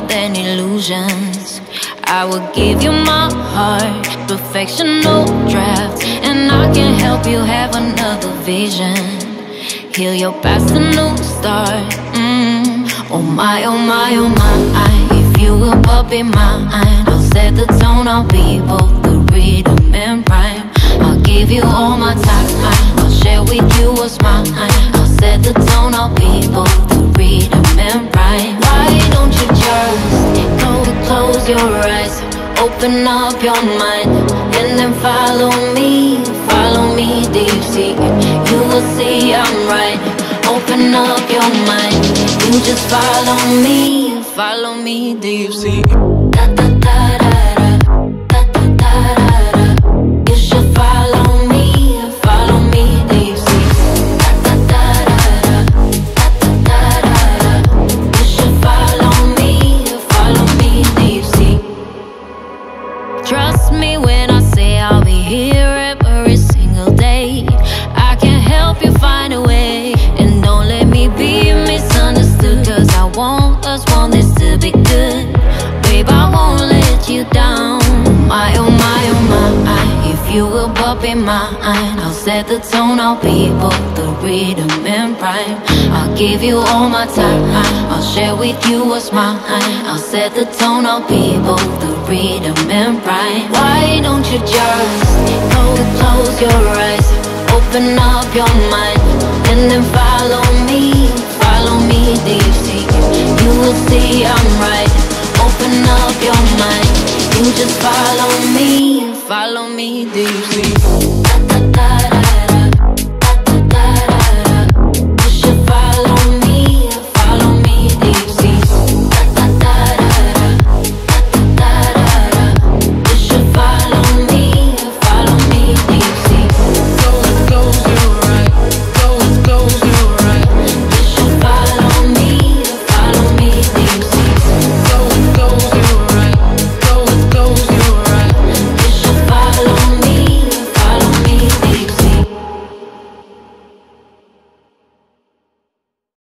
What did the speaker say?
than illusions. I will give you my heart, perfection, no draft, and I can help you have another vision. Heal your past, a new start. Oh my, oh my, oh my. If you will pop in mine, I'll set the tone, I'll be both the rhythm and rhyme. I'll give you all my time, I'll share with you what's mine. I'll set the tone, I'll be both the rhythm and rhyme. Why don't you just close your eyes, open up your mind, and then follow me deep sea. You will see I'm right. Open up your mind, you just follow me deep sea. Da da da da da, da da da da da. You should follow me deep sea. Da da da da da, da da da da. You should follow me deep sea. Trust me when I say I'll be here every single day. I can help you find a way, and don't let me be misunderstood, 'cause I want this to be good. Babe, I won't let you down. My, oh my, oh my. If you will pop in mine, I'll set the tone, I'll be both the rhythm and rhyme. I'll give you all my time, I'll share with you what's mine. I'll set the tone, I'll be both the rhythm and rhyme. Why don't you just close your eyes, open up your mind, and then follow me deep sea. You will see I'm right. Open up your mind, you just follow me deep sea. Da, da, da,